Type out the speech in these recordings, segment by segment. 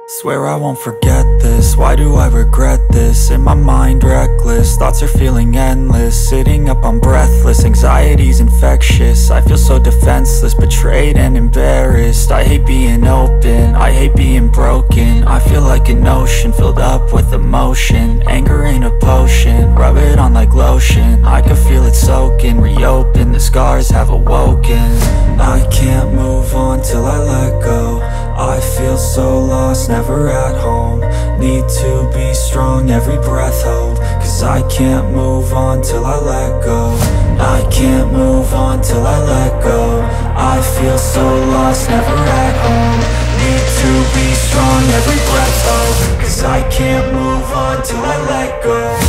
Swear I won't forget this, why do I regret this? In my mind reckless, thoughts are feeling endless. Sitting up, I'm breathless, anxiety's infectious. I feel so defenseless, betrayed and embarrassed. I hate being open, I hate being broken. I feel like an ocean, filled up with emotion. Anger ain't a potion, rub it on like lotion. I can feel it soaking, reopen, the scars have awoken. I can't move on till I let go. I feel so lost, never at home. Need to be strong, every breath hold. Cause I can't move on till I let go. I can't move on till I let go. I feel so lost, never at home. Need to be strong, every breath hold. Cause I can't move on till I let go.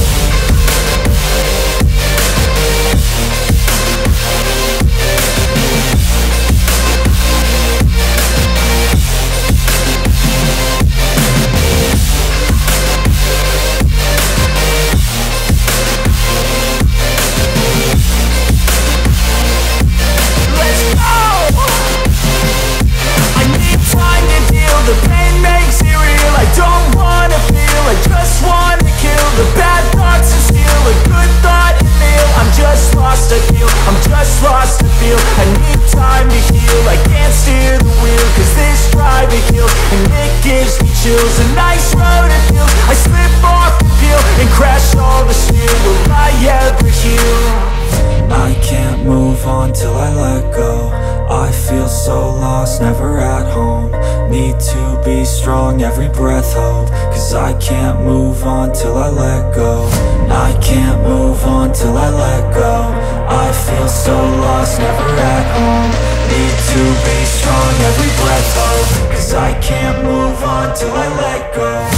The pain makes it real, I don't wanna feel, I just wanna kill the bad thoughts and steal a good thought and feel. I'm just lost, I feel, I'm just lost, I feel. I need time to heal, I can't steer the wheel. Cause this drive it kills, and it gives me chills. A nice road it feels, I slip off the peel and crash all the steel. Will I ever heal? I can't move on till I let go. I feel so lost, never at home. Need to be strong, every breath hold. Cause I can't move on till I let go. I can't move on till I let go. I feel so lost, never at home. Need to be strong, every breath hold. Cause I can't move on till I let go.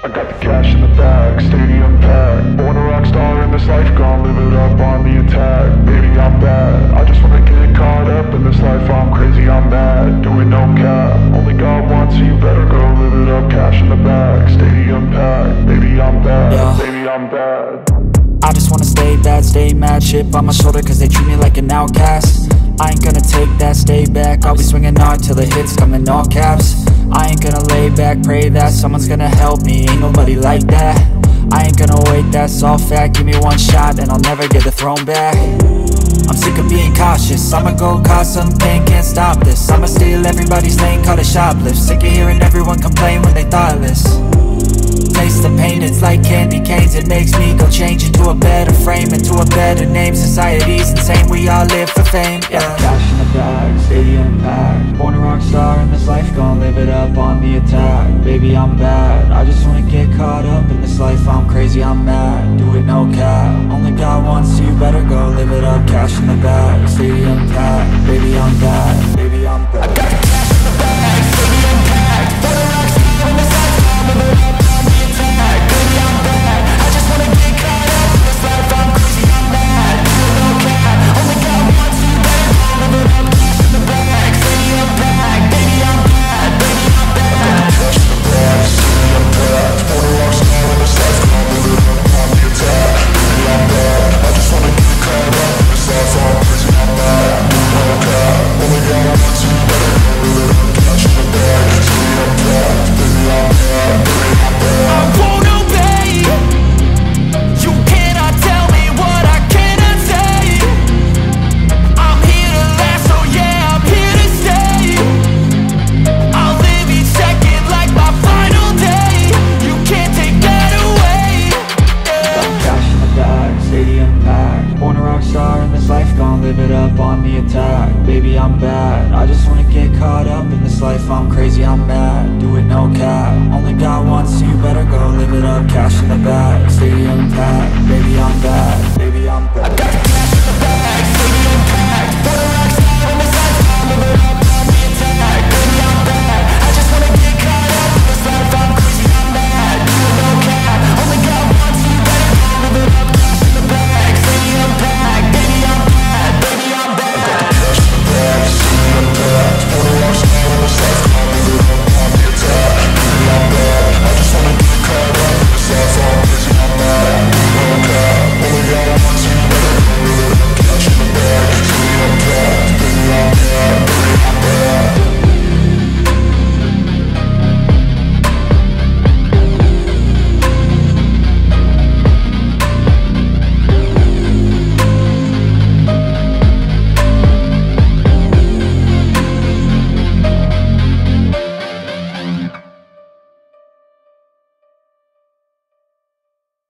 I got the cash in the bag, stadium packed. Born a rock star in this life, gon' live it up on the attack. Baby, I'm bad, I just wanna get caught up in this life. I'm crazy, I'm mad, doing no cap. Only God wants, so you better go live it up. Cash in the bag, stadium packed. Baby, I'm bad, yeah. Baby, I'm bad. I just wanna stay bad, stay mad. Chip on my shoulder cause they treat me like an outcast. I ain't gonna take that, stay back. I'll be swinging hard till the hits come in all caps. I ain't gonna lay back, pray that someone's gonna help me. Ain't nobody like that. I ain't gonna wait, that's all fact. Give me one shot and I'll never get the throne back. I'm sick of being cautious, I'ma go cause something, can't stop this. I'ma steal everybody's lane, call it shoplift. Sick of hearing everyone complain when they thoughtless. Taste the pain, it's like candy canes. It makes me go change into a better frame, into a better name. Society's insane, we all live for fame, yeah. Cash in the bag, stadium packed. Born a rock star in this life, gon' live it up on the attack. Baby, I'm bad, I just wanna get caught up in this life. I'm crazy, I'm mad, do it no cap. Only God wants, so you better go live it up. Cash in the bag, stadium packed.